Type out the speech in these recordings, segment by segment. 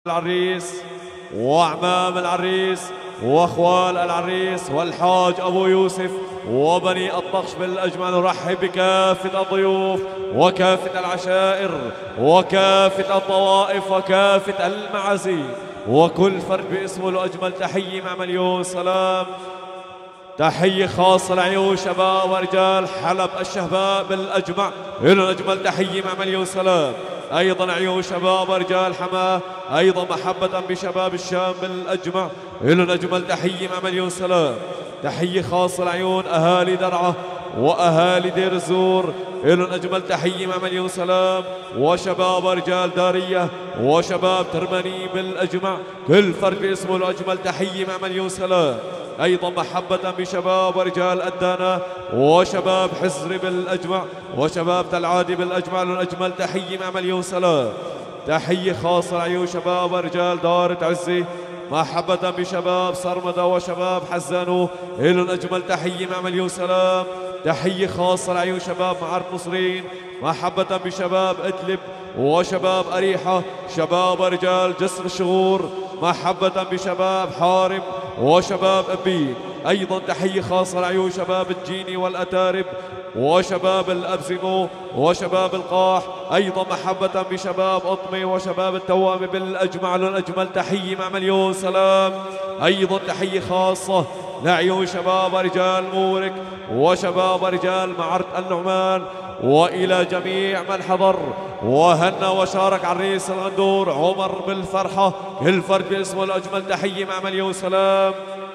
العريس وأعمام العريس وأخوال العريس والحاج أبو يوسف وبني الطقش بالأجمع، نرحب بكافة الضيوف وكافة العشائر وكافة الطوائف وكافة المعازيم، وكل فرد باسمه له أجمل تحية مع مليون سلام. تحية خاصة لعيون شباب ورجال حلب الشهباء بالأجمع، له أجمل تحية مع مليون سلام. أيضا عيون شباب ورجال حماه، أيضا محبة بشباب الشام بالأجمع، له أجمل تحية مع مليون سلام. تحية خاصة لعيون أهالي درعا وأهالي دير الزور، له أجمل تحية مع مليون سلام. وشباب ورجال دارية وشباب ترمني بالأجمع، كل فرد باسمه له أجمل تحية مع مليون سلام. أيضا محبة بشباب ورجال أدانا وشباب حزري بالأجمع وشباب تلعادي بالأجمع، له أجمل تحية مع مليون سلام. تحية خاصة لعيون شباب ورجال دارة عزي، محبة بشباب صرمدة وشباب حزانو، له أجمل تحية مع مليون سلام. تحية خاصة لعيون شباب معرف نصرين، محبة بشباب إدلب وشباب أريحة، شباب ورجال جسر الشغور، محبة بشباب حارم وشباب أبين. أيضا تحية خاصة لعيون شباب الجيني والأتارب وشباب الأبزمو وشباب القاح، أيضا محبة بشباب أطمي وشباب التوامي بالأجمع، لهم أجمل تحية مع مليون سلام. أيضا تحية خاصة لعيون شباب ورجال مورك وشباب ورجال معرة النعمان، وإلى جميع من حضر وهنى وشارك عريس الغندور عمر بالفرحة، كل فرد باسمه الأجمل تحية مع مليون سلام.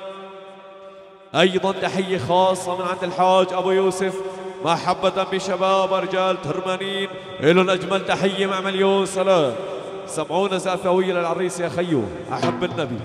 أيضا تحية خاصة من عند الحاج أبو يوسف، محبة بشباب ورجال ترمانين، له الأجمل تحية مع مليون سلام. سمعونا زافوية للعريس يا خيو، أحب النبي.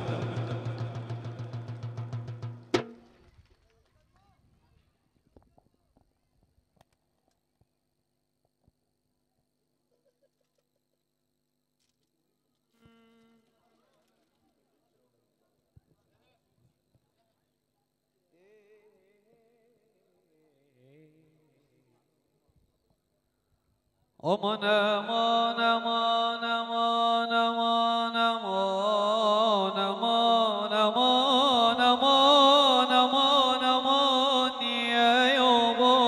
أمان أمان أمان أمان أمان أمان أمان أمان أمان أمان أمان يا يابا.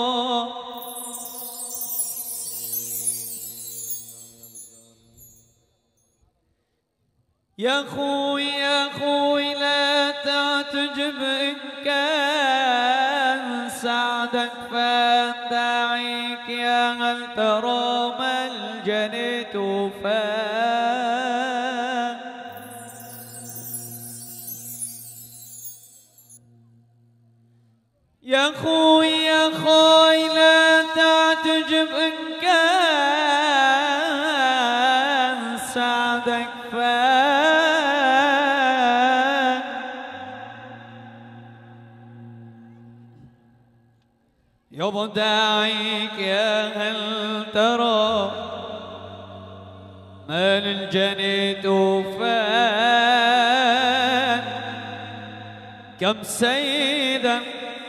يا خوي يا خوي لا تعتجب إن كان سعدك فداعيك، يا هل ترى ملجأ توفان. يا خوي لا تعتجب إن كان سعدك فان. يابا داعيك يا هل ترى ما للجنة توفان. كم سيدا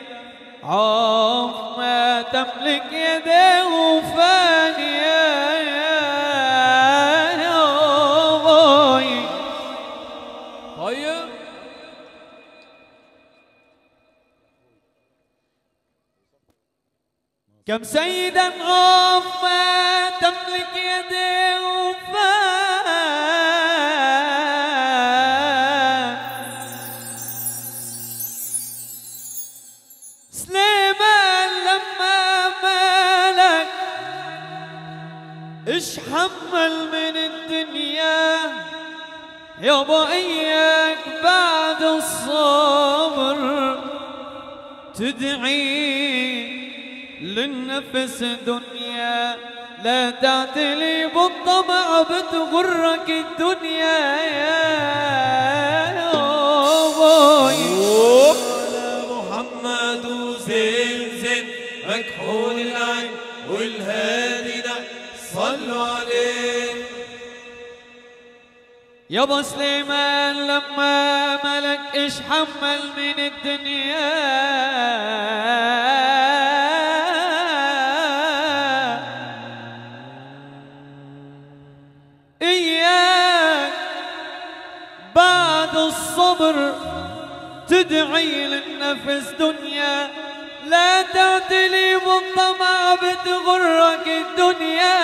عاف ما تملك يديه وفان يا باي. طيب كم سيدا عاف ما تملك يديه وفان. سليمان لما مالك اش حمل من الدنيا، يابا اياك بعد الصبر تدعي للنفس دنيا. لا تعتلي بالطمع بتغرك الدنيا يا باي. محمد زين مكحول العين والهادي صلوا عليه. يابا سليمان لما ملك ايش حمل من الدنيا، الصبر تدعي للنفس دنيا، لا تعتلي بالطمع بتغرك الدنيا.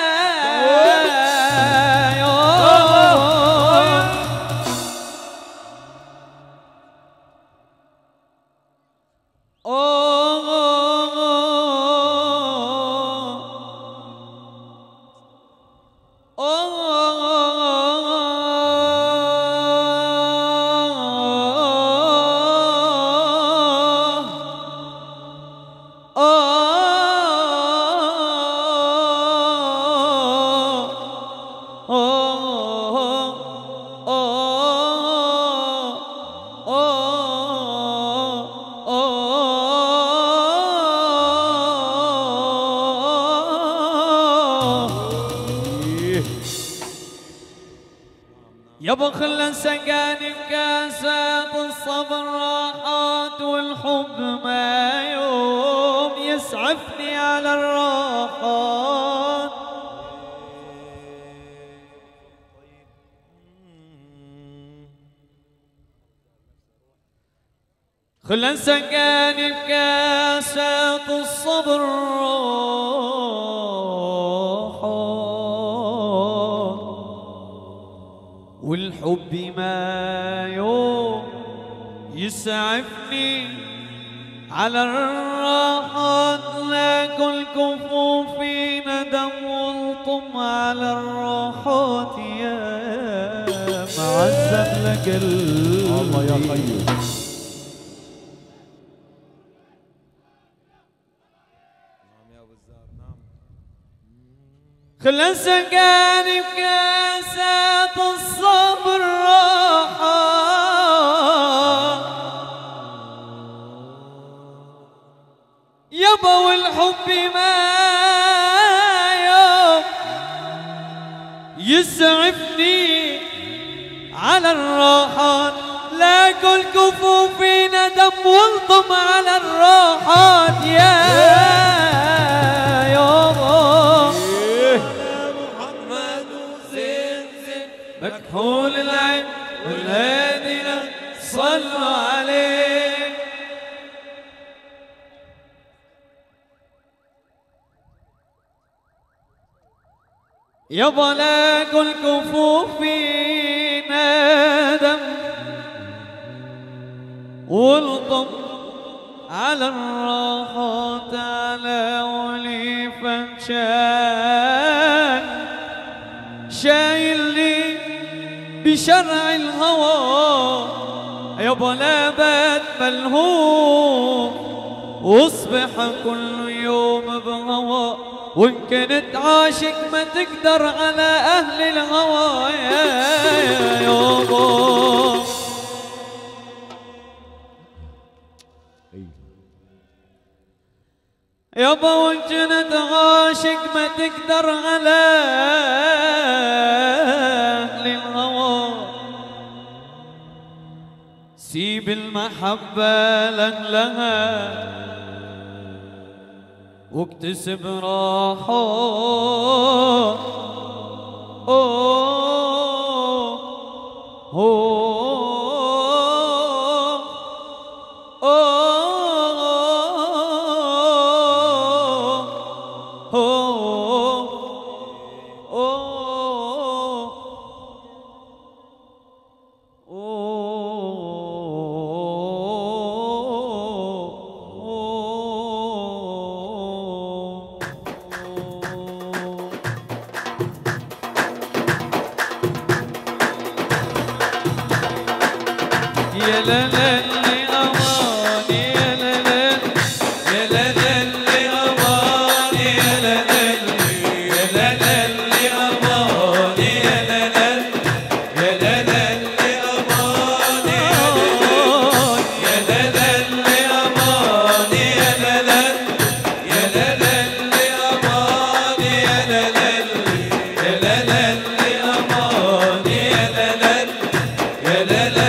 يابا خلى سقاني بكاسات الصبر راحات، والحب ما يوم يسعفني على الراحات. خلى سقاني بكاسات الصبر والحب ما يوم يسعفني على الراحات. لاكل كفوفي ندم والطم على الراحات. يا معذب لقلبي الله يا خيو. خلى سقاني بكاسات الصبر راحة، يابا والحب ما يوم يسعفني على الراحات. لاكل كفوفي ندم والطم على الراحات. يا مكحول العين والهادينا صلوا عليه. يابا لاكل كفوفي ندم والطم على الراحات. على ولي فنشان شايلني بشرع الهوى. يابا لا بات ملهوم واصبح كل يوم بهوى. وان كنت عاشق ما تقدر على اهل الهوى. يا يابا يابا وان كنت عاشق ما تقدر على اهل الهوى. سيب المحبة لها واكتسب راحة. يا لا لا اللي أماني يا لا لا يا لا لا اللي أماني يا لا لا يا لا لا اللي أماني يا لا لا يا لا لا اللي أماني يا لا لا اللي أماني يا لا لا يا لا لا اللي أماني يا لا لا يا لا لا اللي أماني يا لا لا يا لا لا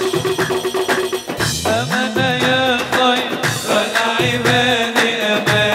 أمانة يا خير العباد أمانة.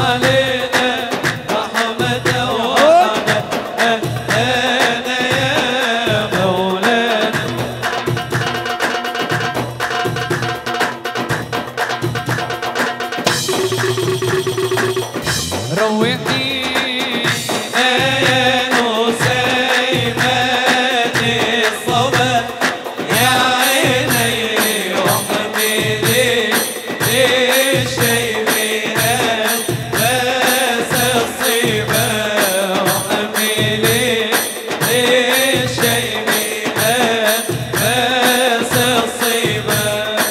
علينا رحمة وعنا أنا يا مولانا. روحي يا نسيمات الصبا يا عيني واحملي الشيب بس الصيبة واحملي الشيب بس الصيبة.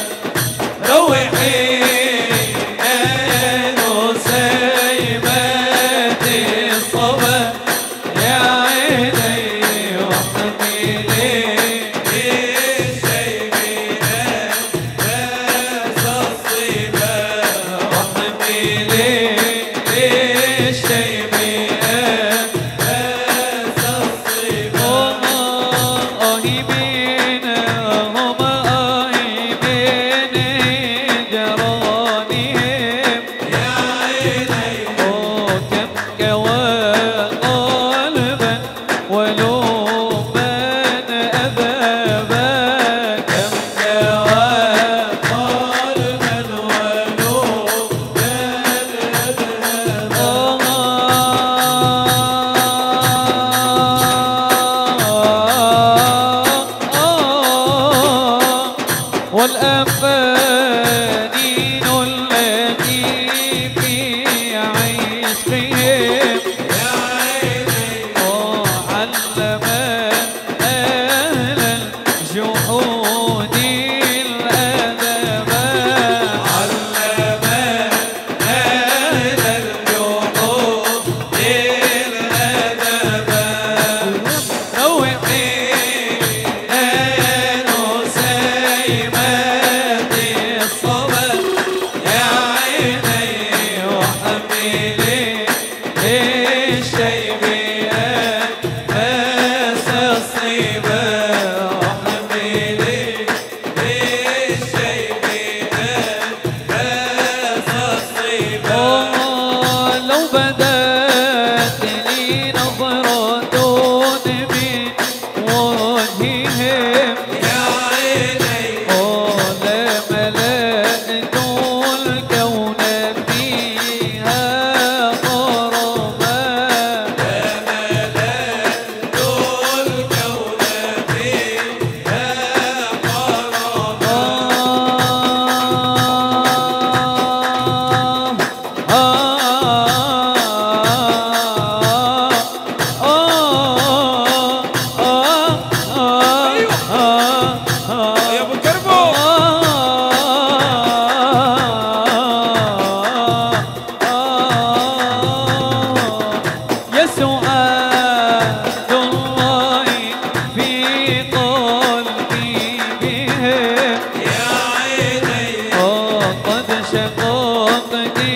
روحي يا نسيمات الصبا يا عيني واحملي الشيب بس الصيبة واحملي الشيب بس الصيبة. آهي بينا هما آهي بينا جرانيهم يا عيني كم كوا قلبا ولوبا أبابا كم كوا قلبا ولوبا أبابا. والأفانين التي في عشقهم يا عيني علم أهل الجحود الأدب علم أهل الجحود الأدب. روحي يا نسيمات الصبا يا عيني واحملي الشيب بس الصيبة واحملي الشيب بس الصيبة. لو بدت لي نظرة من وجههم يا عيني لملأت الكون فيها غربا لملأت الكون فيها غربا. يا ابو كربو يا سعاد الله في قلبي بهم يا عيني قد شققتني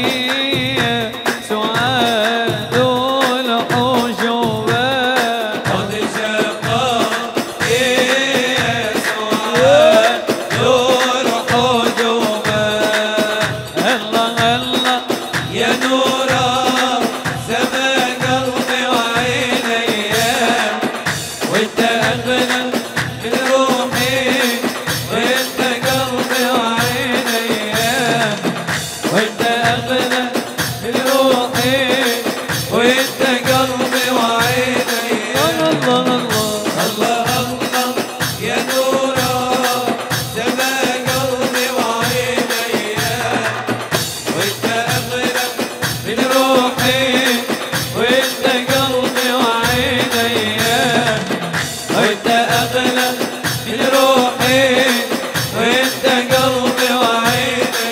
سعاد الحجوبة قد شققت يا سعاد الحجوبة. الله الله يا نورا سما قلبي وعيني وانت اغلى من روحي وانت قلبي وعيني وانت اغلى من روحي وانت قلبي وعيني. الله الله الله يا نورا سما قلبي وعيني وانت اغلى من روحي وانت قلبي وعيني وانت اغلى من روحي وانت قلبي وعيني.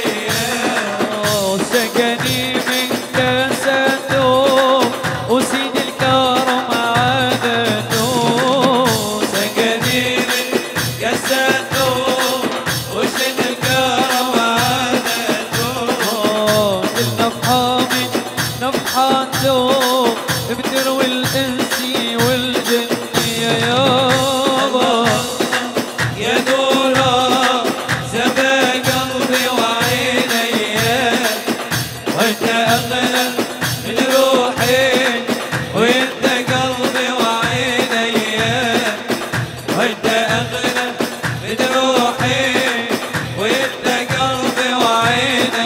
سقني من كاسته وسيد الكرم عادته سقني من كساته وشد الكرم عادته النفحة من نفحاته بتروي الانس والجن يا يابا. يا نورا سما قلبي وعيني وانت اغلى أغلى من روحي وانت قلبي وعيني وانت أغلى من روحي وانت قلبي وعيني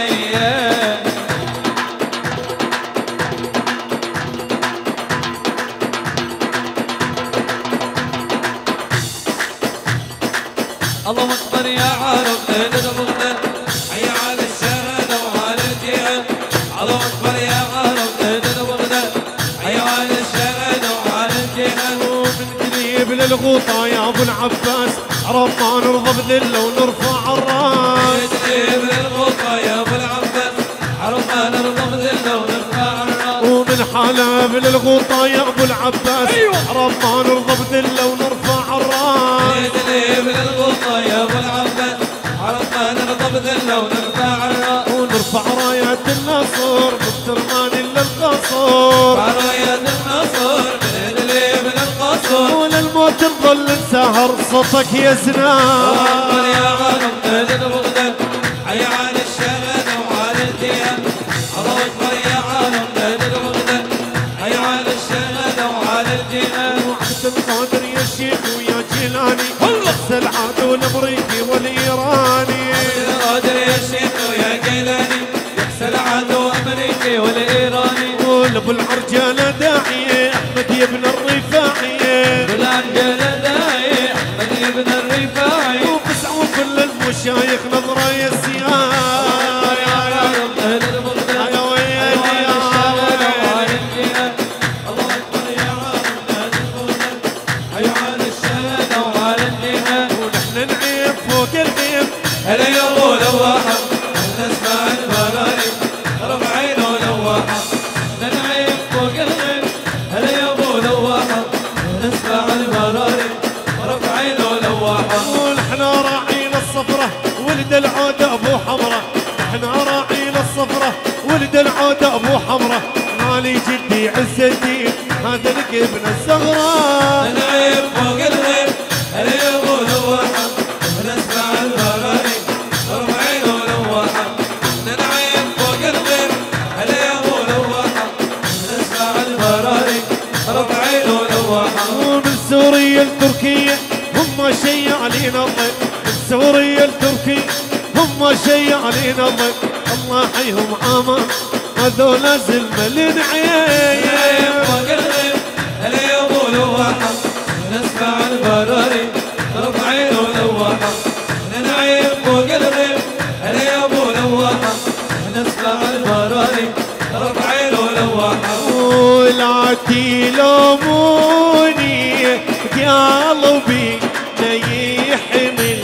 الله أكبر يا عرب نرغبنا حي على الشهادة وعلى الجهاد الله أكبر يا عرب نرغبنا حي على الشهادة وعلى الجهاد من تجيب للغوطة يا ابو العباس عرب ما نرضى بذله ونرفع الراس تجيب للغوطة يا ابو العباس عرب ما نرضى بذله ونرفع الراس ومن حلب للغوطة يا ابو العباس عرب ما نرضى بذله ونرفع الراس تجيب للغوطة يا ابو العباس عرب ما نرضى بذله ونرفع الراس ونرفع رايات النصر من ترمان الا القصر رايات النصر من ادلب للقصر وللموت نظل نسهر صوتك يا زنان يا غرب نادي بغداد حي على الشهادة وعلى الجهاد الله أكبر يا غرب نادي بغداد حي على الشهادة وعلى الجهاد وعبد القادر يا شيخ ويا جيلاني بس العدو الامريكي والايراني قادر يا شيخ ويا جيلاني يكسى العدو أمريكي والإيراني ولابو العرجاله داعي احمد يا ابن الرفاعي بالعجلة داعي أحمد بن الرفاعي وبسعوا كل المشايخ نظره يا سيان يا غرب نادي بغداد يا ويلي يا الشهادة ويلي وعلى الجهاد الله أكبر يا غرب نادي بغداد حي على الشهادة وعلى الجهاد ونحن نعيب فوق الغيب هلا يا ابو لواحة نسمع البراري رفع عينه لواحة ننعيم فوق الغيب هلا يا ابو لواحة نسمع البراري رفع عينه لواحة ونحن راعين الصفرة ولد العود ابو حمرة نحن راعين الصفرة ولد العود ابو حمرة مالي جدي عز الدين هذا لك ابن الزهراء ننعيم فوق الغيب هلا يا ابو لواحة نسمع البراري رفع عينه لواحة ننعيم فوق الغيب هلا يا ابو لواحة نسمع البراري رفع عينه لواحة ومن سوريا لتركيا هم شيالين الضيف من سوريا لتركيا هم شيالين الضيف الله يحيهم عامان هذولا زلمة ننعيم العين فوق الغيب هلا يا ابو لواحة نسمع البراري رفع عينه لواحة ننعيم فوق الغيب هلا يا ابو لواحة نسمع البراري رفع عينه لواحة ولا تلوموني قلبي لا يحمل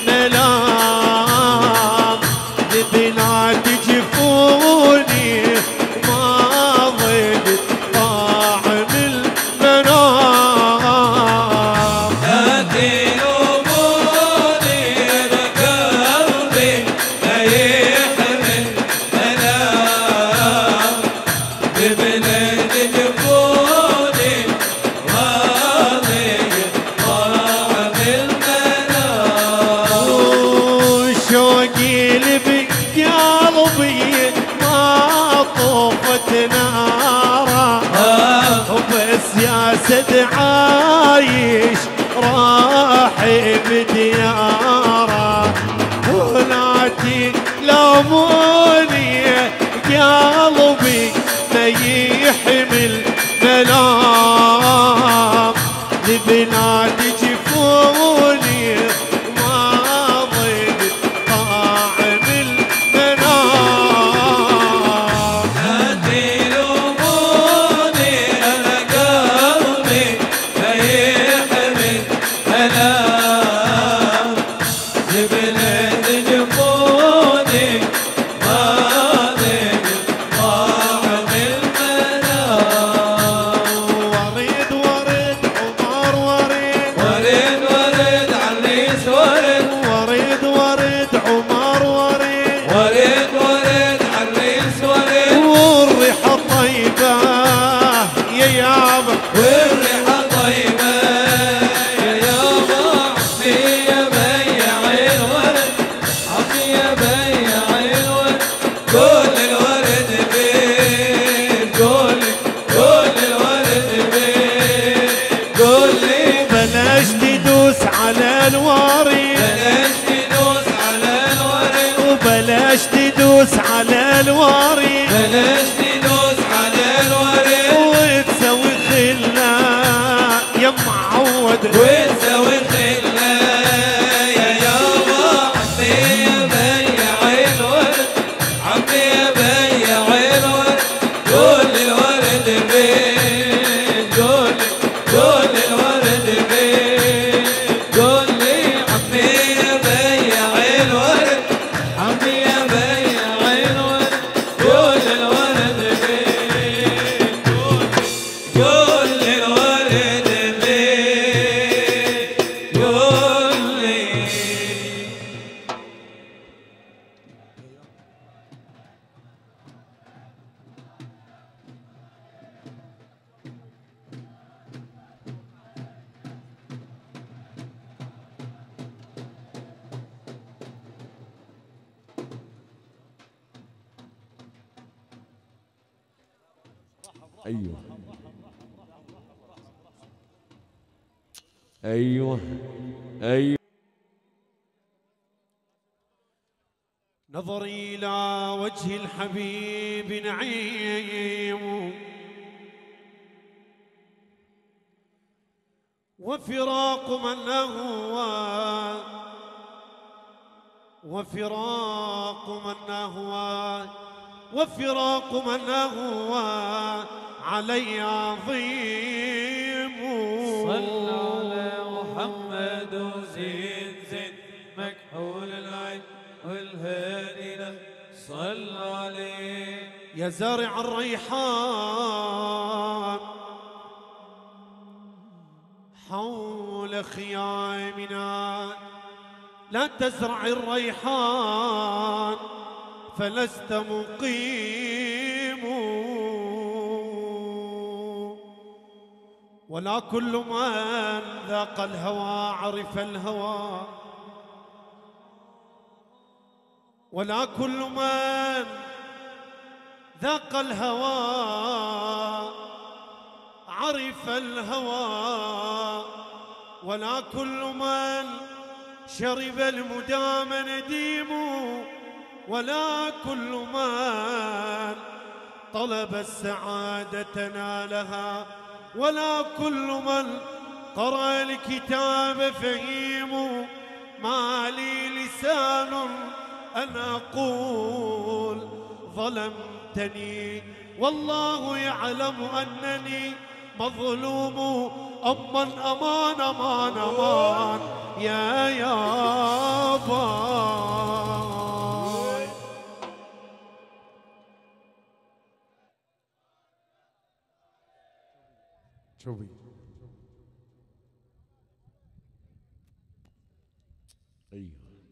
ملام لبنات جفوني ما ضد طعم المنام لا تلوموني أنا قلبي لا يحمل ملام ببلاد جفوني ما ضيق طعم المنام وشوقي بقلبي ما طفت ناره وبس يا سد عايش راح بدياره ولا تلوموني قلبي ما يحمل ملام لبنات جفوني ما ضد طعم المنام لا تلوموني أنا قلبي لا يحمل ملام لبلاد جفوني ما ضيق طعم المنام ايوه ايوه ايوه. نظري إلى وجه الحبيب نعيم وفراق من أهوى وفراق من أهوى وفراق من أهوى علي عظيم. صل على محمد وزيد زيد مكحول العين والهادي صل عليه. يا زارع الريحان حول خيامنا لا تزرع الريحان فلست مقيم ولا كل من ذاق الهوى عرف الهوى ولا كل من ذاق الهوى عرف الهوى ولا كل من شرب المدام نديم ولا كل من طلب السعادة نالها ولا كل من قرأ الكتاب فهيم. ما لي لسان أن أقول ظلمتني والله يعلم أنني مظلوم. أمان أمان أمان أمان يا باي. شوفي ايوه.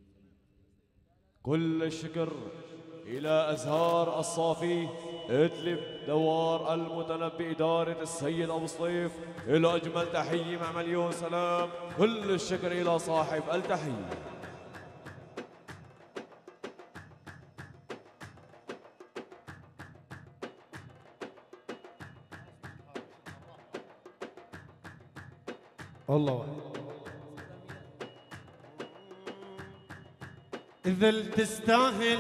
كل الشكر إلى أزهار الصافي ادلب دوار المتنبي إدارة السيد أبو صيف. إلى أجمل تحية مع مليون سلام. كل الشكر إلى صاحب التحية. الله إذا تستاهل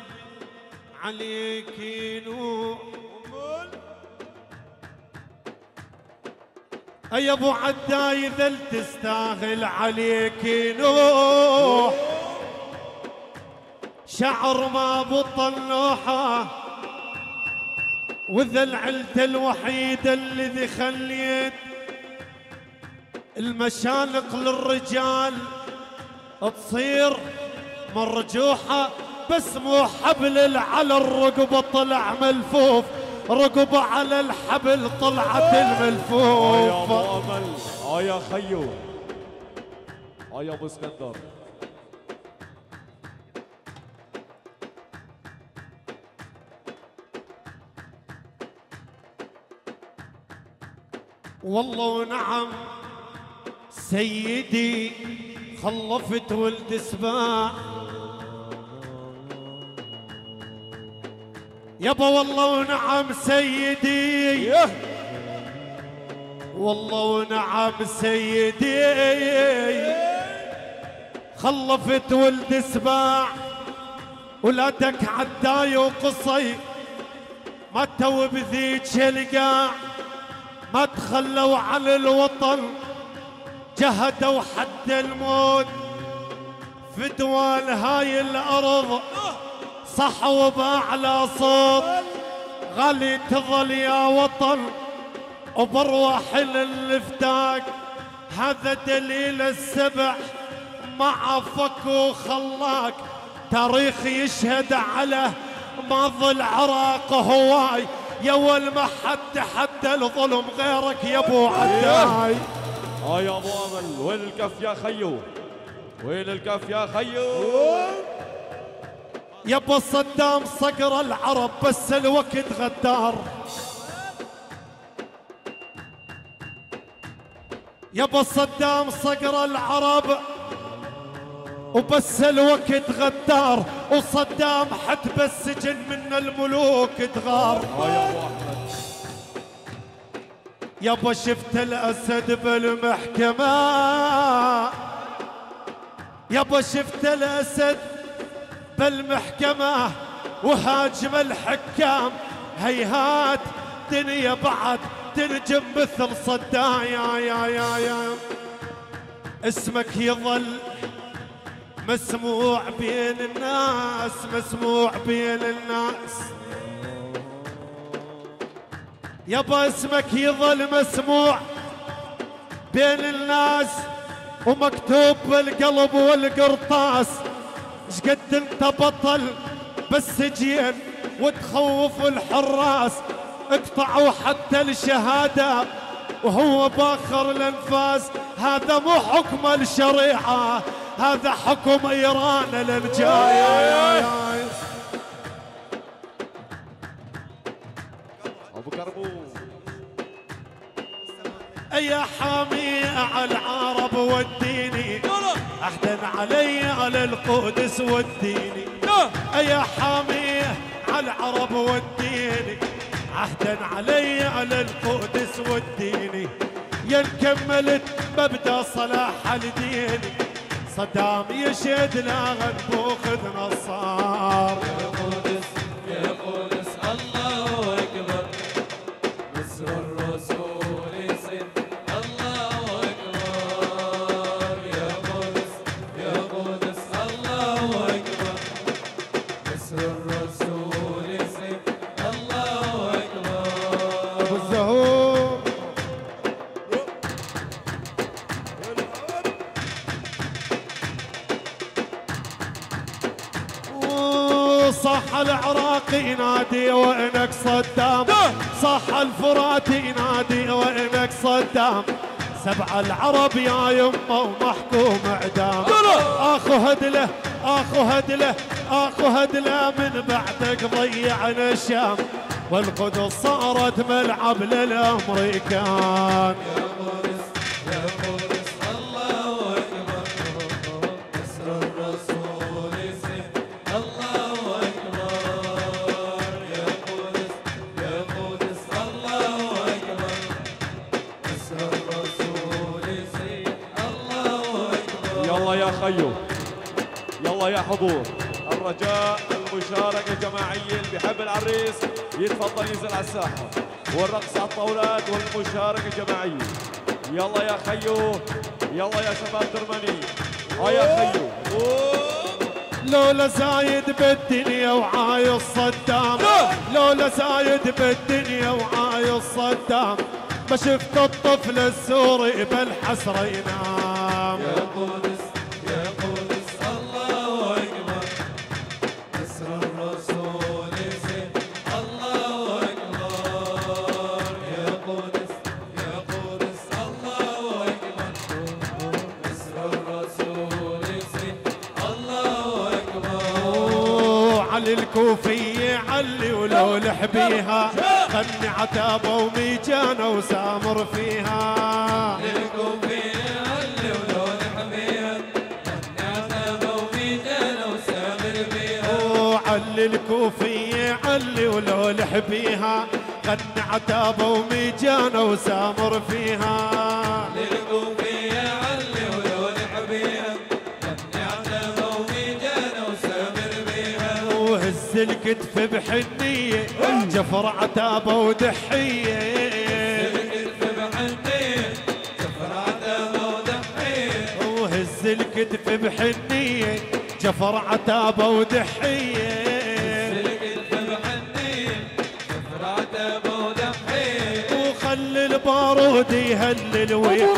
عليك نوح أي أبو عداي إذا تستاهل عليك نوح شعر ما بطل نوحه وذا العلة الوحيدة الذي خليت المشانق للرجال تصير مرجوحة بس مو حبل على الرقبة طلع ملفوف رقبة على الحبل طلعت الملفوف. يا ابو امل يا خيو يا ابو اسكندر. والله ونعم سيدي خلفت ولد سباع يابا والله ونعم سيدي والله ونعم سيدي خلفت ولد سباع ولادك عداي وقصي ماتوا بذيك القاع ما تخلوا عن الوطن جهدوا حد الموت فدوان هاي الارض صحوا باعلى صوت غالي تظل يا وطن وبروح الفتاق هذا دليل السبع مع فك وخلاك تاريخ يشهد على ماضي العراق هواي يا والما حد الظلم غيرك يا ابو عداي. يا ابو امل وين الكف يا خيو وين الكف يا خيو. يابا صدام صقر العرب بس الوقت غدار يابا صدام صقر العرب وبس الوقت غدار وصدام حد بالسجن من الملوك تغار. يا ابو احمد يابا شفت الأسد بالمحكمة، يابا شفت الأسد بالمحكمة وهاجم الحكام، هيهات دنيا بعد تنجم مثل صدام. يا اسمك يظل مسموع بين الناس، مسموع بين الناس. يابا اسمك يظل مسموع بين الناس ومكتوب بالقلب والقرطاس. شقد انت بطل بالسجين وتخوف الحراس، اقطعوا حتى الشهادة وهو باخر الانفاس. هذا مو حكم الشريعة، هذا حكم ايران للجاي. ابو كربو يا حامي على العرب والديني، عهدا علي على القدس والديني. يا حامي على العرب والديني، عهدا علي على القدس والديني. يا كملت مبدا صلاح الدين، صدام يشهد لا غنبوخذ نصار. يا قدس يا قدس الله أكبر، مصر الرسول يصير الله أكبر. يا قدس يا قدس الله أكبر، مصر الرسول يصير الله أكبر. ابو الزهور صح العراق ينادي وإنك صدام، صح الفرات ينادي وإنك صدام. سبع العرب يا يمه ومحكوم اعدام. اخو هدله اخو هدله اخو هدله، من بعدك ضيعنا الشام والقدس صارت ملعب للامريكان. يا قدس يا قدس الله أكبر، مصر الرسول يصير الله أكبر. يا قدس يا قدس الله أكبر، مصر الرسول يصير الله أكبر. يلا يا خيو، يلا يا حضور، الرجاء المشاركة جماعية. اللي بيحب العريس يتفضل ينزل على الساحة، والرقص على الطاولات والمشاركة جماعية. يلا يا خيو، يلا يا شباب درماني، يا خيو. لولا زايد بالدنيا وعايش صدام، لولا زايد بالدنيا وعايش صدام، ما شفت الطفل السوري بالحسرة ينام. يا قدس يا قدس الله أكبر، مصر الرسول يصير الله أكبر. يا قدس يا قدس الله أكبر، مصر الرسول يصير الله أكبر. علي الكوفية علي ولو لحبيها، غني عتابة وميجانة وسامر فيها. للكوفية علي ولو لحبيها، غني عتابة وميجانة وسامر فيها. علي الكوفية علي ولو لحبيها، غني عتابة وميجانة وسامر فيها. للكوفية علي ولو لحبيها، غني عتابة وميجانة وسامر بيها. وهز الكتف بحنية، جفر عتابة ودحية. الكتف بحنية، جفر عتابة ودحية. وهز الكتف بحنية، جفر عتابة ودحية. الكتف بحنية، جفر عتابة ودحية. وخلي البارود يهلل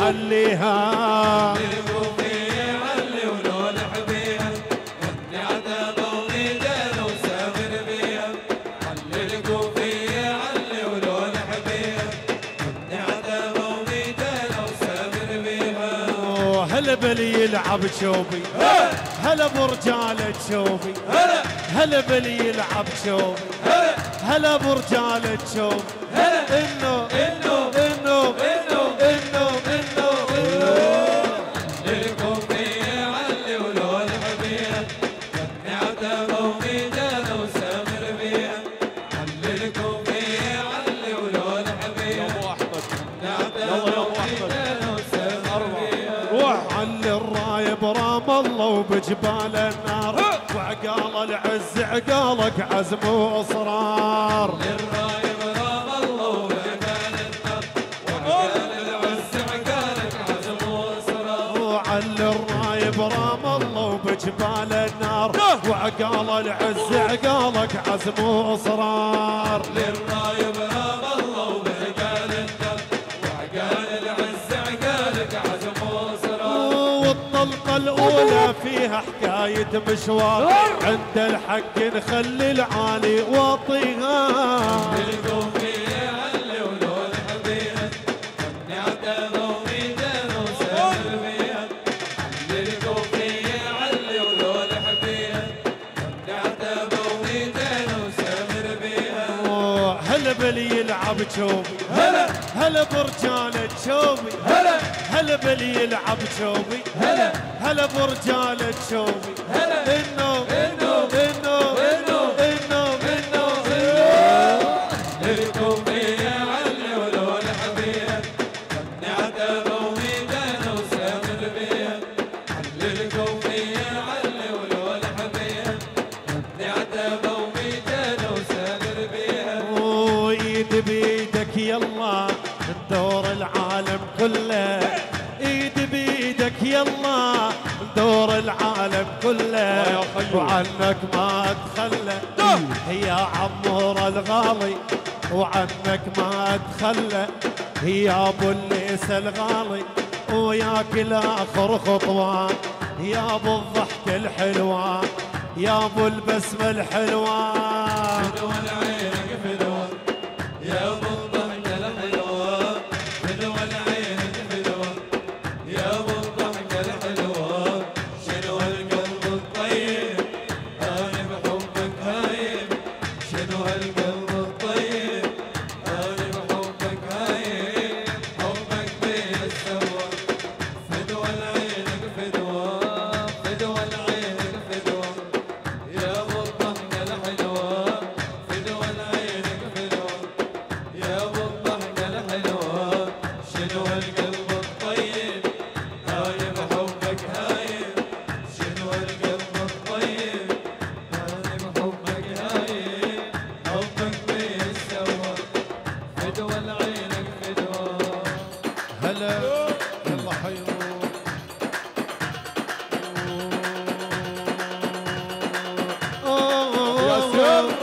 ويحليها. للكوفية علي ولو لحبيها، غني عتابة وميجانة وسامر بيها. للكوفية علي ولو لحبيها، غني عتابة وميجانة وسامر بيها. هلا بلي يلعب شوبي، هلا برجالة شوبي، هلا بلي يلعب شوبي، هلا برجالة شوبي. انه انه انه انه انه للكوفية علي ولو لحبيها، غني عتابة وميجانة وسامر بيها. للكوفية علي ولو لحبيها، ابو احمد غني الله بجبال النار وعقال العز عقالك عزم واصرار للرايب رام الله بجبال النار وعقال العز عقالك عزم واصرار وعلى الرايب رام الله بجبال النار وعقال العز عقالك عزم واصرار للرايب رام الله بجبال النار وعقال العز عقالك عزم واصرار والطلقة الأولى فيها حكاية مشوار عند الحق نخلي العالي واطيها الكوفي يعلي ولو الحبيب نعتبه وميدان وسامر بيها للكوفي يعلي ولو الحبيب نعتبه وميدان وسامر بيها هلا بلي يلعب شوبي هلا هلا برجال شوبي هلا هلا بلي يلعب شوبي هلا هلا برجال شوبي هلا انه إنه انه إنه انه للكوفي يعلي ولو الحبيب نعتبه وميدان وسامر بيها للكوفي يعلي ولو الحبيب نعتبه وميدان وسامر بيها وايد بيدك يلا ندور العالم كله ايد بيدك يلا ندور العالم كله وعنك ما اتخلى يا عمور الغالي وعنك ما اتخلى يا ابو الليس الغالي وياك الاخر خطوه يا ابو الضحكه الحلوه يا ابو البسمه الحلوه فدوى العينك فدوى يا ابو الضحكة الحلوة فدوى العينك فدوى يا ابو الضحكة الحلوة شنو هالقلب الطيب انا بحبك هايب شنو هالقلب الطيب انا بحبك هايب حبك بين السوا فدوى العينك فدوى فدوى العينك فدوى يا ابو الضحكة الحلوة فدوى العينك فدوى يا ابو الضحكة الحلوة شنو هالقلب الطيب هايب حبك هايب شنو هالقلب الطيب هايب حبك هايب حبك بين سوا فدوى العينك فدوى هلا يلا حيرو يا سر.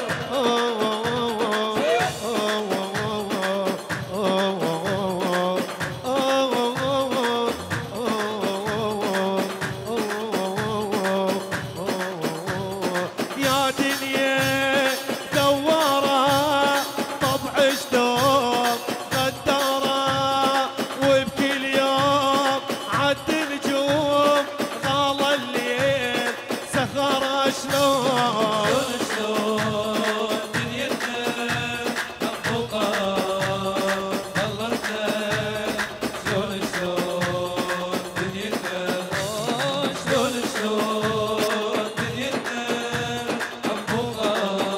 يا دنيا دوارة طبع شدوم غدارة وبكل يوم عد نجوم غالى الليل سخرة شلون شلون دنيتنا مخلوقة ضلتنا شلون شلون دنيتنا شلون شلون دنيتنا مخلوقة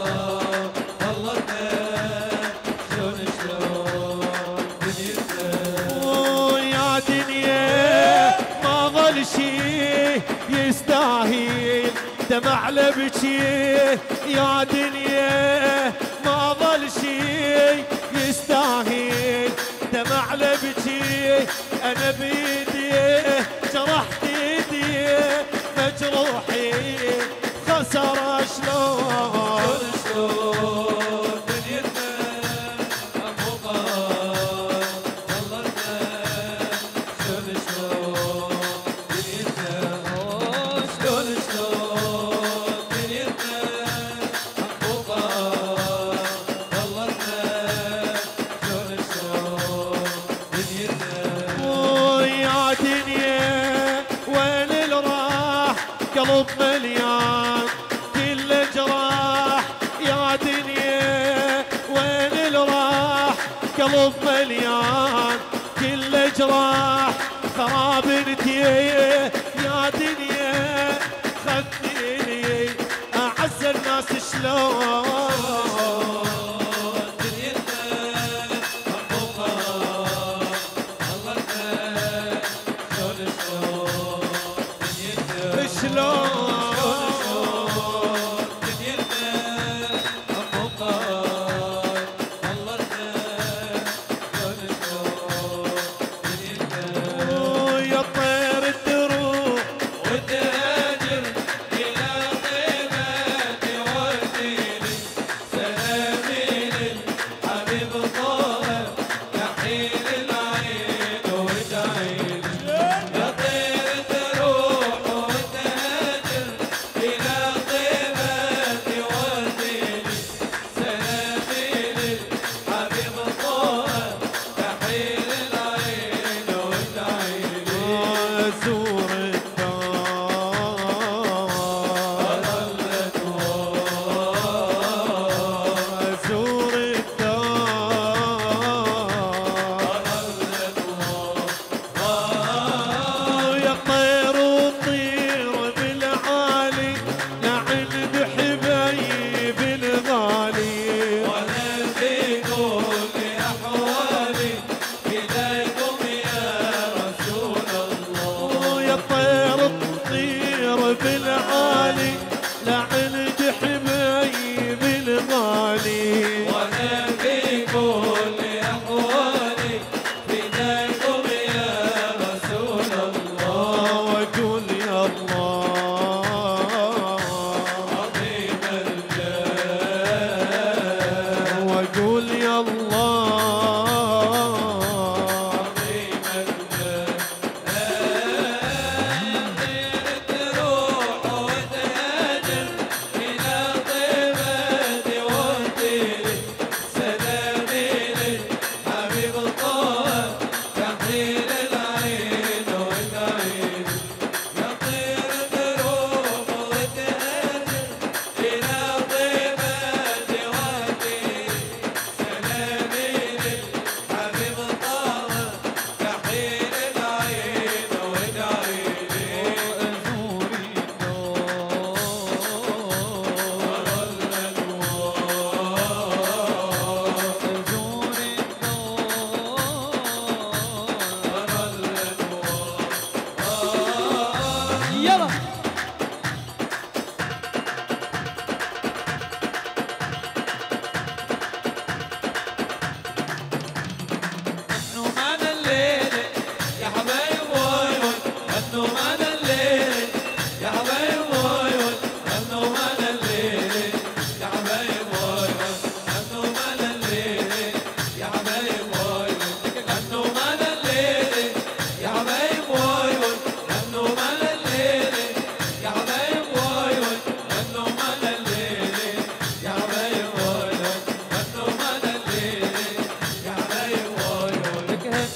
ضلتنا شلون شلون دنيتنا يا دنيا ما ظل شي يستاهل دمع لبكي يا دنيا ما ظل شي يستاهل دمع لبكي انا بيدي جرحت ايدي مجروحي خسر شلون شلون دنيتنا مخلوقة ضلتنا شلون شلون دنيتنا شلون شلون دنيتنا مخلوقة ضلتنا شلون شلون دنيتنا يا دنيا وين اللي راح قلب مليان كل جراح يا دنيا وين اللي راح قلب مليان كل جراح خراب انتي يا دنيا خذتيني اعز الناس شلون شلون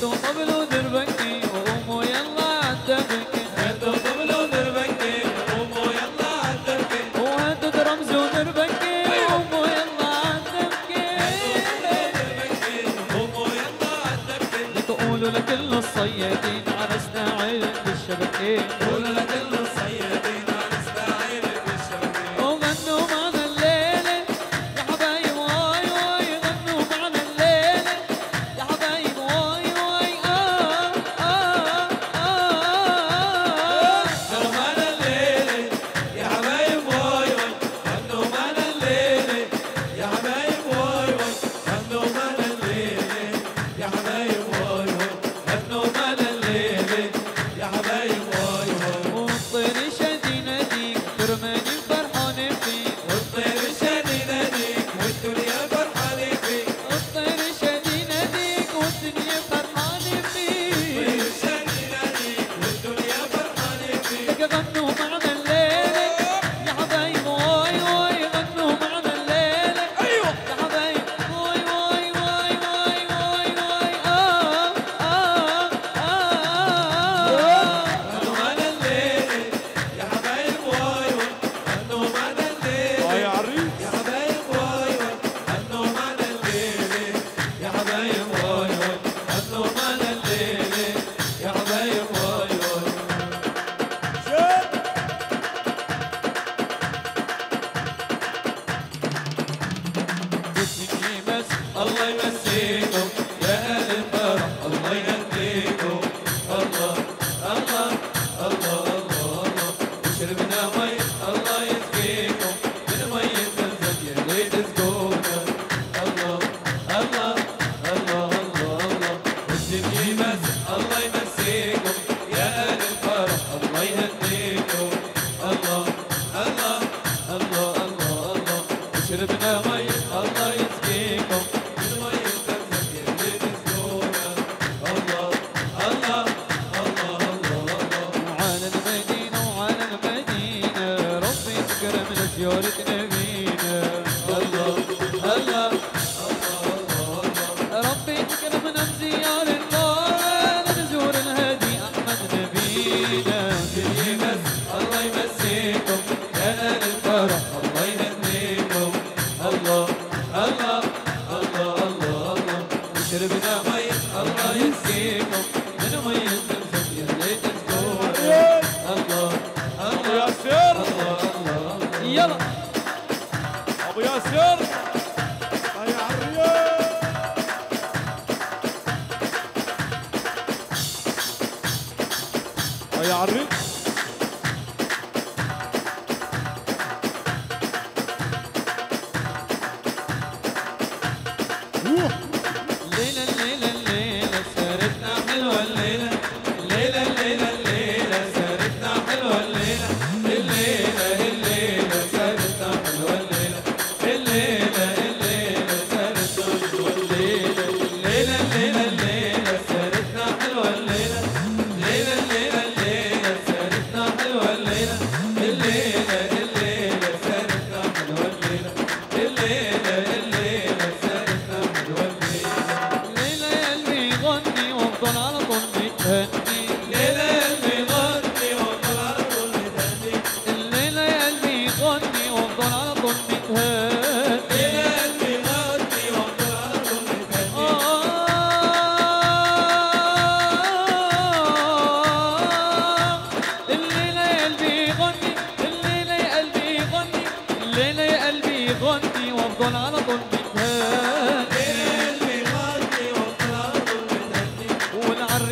هاتوا طبل ودربكي وقوموا يلا عالدبكي هاتوا طبل ودربكي وقوموا يلا عالدبكي وهاتوا درمز ودربكي وقوموا يلا عالدبكي وقوموا يلا عالدبكي تقولوا لكل الصيادين عرسنا عيد بالشبكة قولوا لكل الصيادين عرسنا عيد بالشبكة وغنوا معنا الليلة يا حبايب واي واي غنوا معنا الليلة يا حبايب واي واي غنوا معنا الليلة يا حبايب واي واي غنوا معنا الليلة يا حبايب واي واي غنوا معنا الليلة يا حبايب واي واي غنوا معنا الليلة يا حبايب واي واي والطير شادي ناديك ترماني فرحانة فيك والطير شادي ناديك والدنيا فرحانة فيك الطير شادي ناديك والدنيا فرحانة فيك والطير شادي ناديك والدنيا فرحانة فيك لك غنوا معنا الليلة يا حبايب واي واي غنوا معنا الليلة يا حبايب واي واي واي واي واي واي غنوا معنا الليلة يا حبايب واي واي غنوا معنا الليلة يا عريس يا حبايب واي واي غنوا معنا الليلة يا حبايب واي واي غنوا معنا الليلة يا حبايب واي واي بدني بس الله يمسيكم يا أهل الفرح الله يهديكم الله الله الله الله الله وشربنا مي الله يسقيكم من مي زمزم يا ليت تسقونا الله الله الله الله الله والدنيا بس الله يمسيكم يا أهل الفرح الله يهديكم الله الله الله الله الله وشربنا مي الله يسقيكم من مي زمزم يا ليت تسقونا الله الله الله الله الله وعلى المدينة وعلى المدينة ربي تكرم لزيارة نبينا الله الله ربي تكرمنا بزيارة الله نزور الهادي أحمد نبينا بس الله يمسيكم يا أهل الفرح الله يهنيكم الله الله الله الله الله وشربنا مي الله يسقيكم من مي زمزم يا ليت تسقونا الله ابو الله ياسر الله الله يلا ابو ياسر يا عريس يا عريس الليلة الليلة الليلة سهرتنا حلوة الليلة الليلة الليلة الليلة سهرتنا حلوة الليلة الليلة الليلة سهرتنا حلوة الليلة الليلة الليلة سهرتنا حلوة الليلة الليلة الليلة الليلة سهرتنا حلوة الليلة الليلة الليلة الليلة سهرتنا حلوة الليلة الليلة الليلة سهرتنا حلوة الليلة الليلة الليلة سهرتنا حلوة الليلة الليلة يا قلبي غني وافضل على طول متهني ليلة اللي غني وطلع على طول متهني الليلة يا قلبي غني وافضل على طول متهني ليلة اللي غني وطلع على طول متهني الليلة يا قلبي غني الليلة يا قلبي غني الليلة يا قلبي غني وافضل على طول متهني ليلة اللي غني وطلع على طول متهني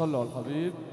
صلوا على الحبيب.